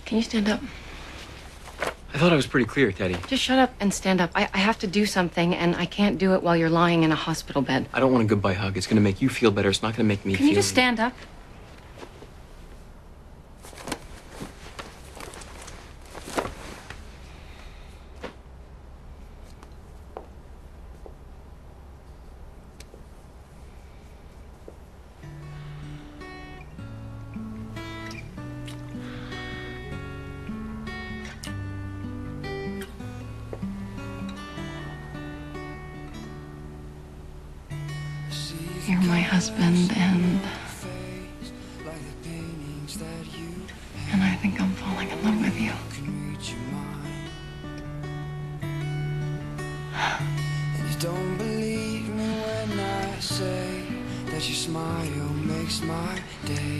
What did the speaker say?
Can you stand up? I thought I was pretty clear, Teddy. Just shut up and stand up. I have to do something, and I can't do it while you're lying in a hospital bed. I don't want a goodbye hug. It's gonna make you feel better. It's not gonna make me feel... Can you just stand up? You're my husband, and I think I'm falling in love with you. And you don't believe me when I say that your smile makes my day.